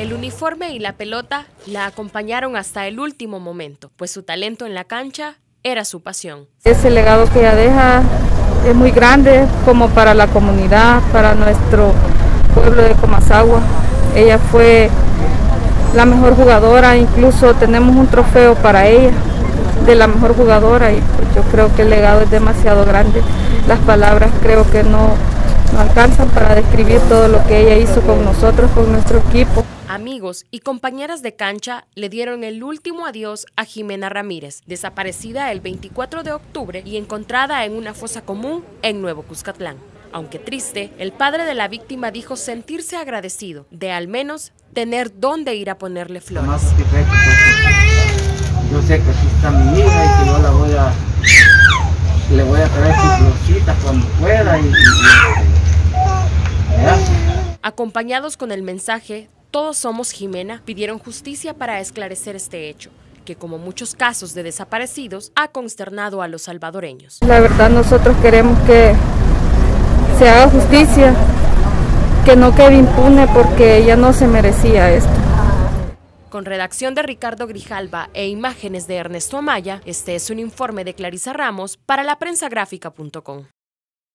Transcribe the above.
El uniforme y la pelota la acompañaron hasta el último momento, pues su talento en la cancha era su pasión. Ese legado que ella deja es muy grande como para la comunidad, para nuestro pueblo de Comasagua. Ella fue la mejor jugadora, incluso tenemos un trofeo para ella de la mejor jugadora y pues yo creo que el legado es demasiado grande. Las palabras creo que no alcanzan para describir todo lo que ella hizo con nosotros, con nuestro equipo. Amigos y compañeras de cancha le dieron el último adiós a Jimena Ramírez, desaparecida el 24 de octubre y encontrada en una fosa común en Nuevo Cuscatlán. Aunque triste, el padre de la víctima dijo sentirse agradecido de al menos tener dónde ir a ponerle flores. Más satisfecho, pues, yo sé que aquí está mi hija y que yo le voy a traer sus florcitas cuando pueda Acompañados con el mensaje "Todos somos Jimena", pidieron justicia para esclarecer este hecho, que como muchos casos de desaparecidos ha consternado a los salvadoreños. La verdad nosotros queremos que se haga justicia, que no quede impune porque ella no se merecía esto. Con redacción de Ricardo Grijalva e imágenes de Ernesto Amaya, este es un informe de Clarisa Ramos para laprensagráfica.com.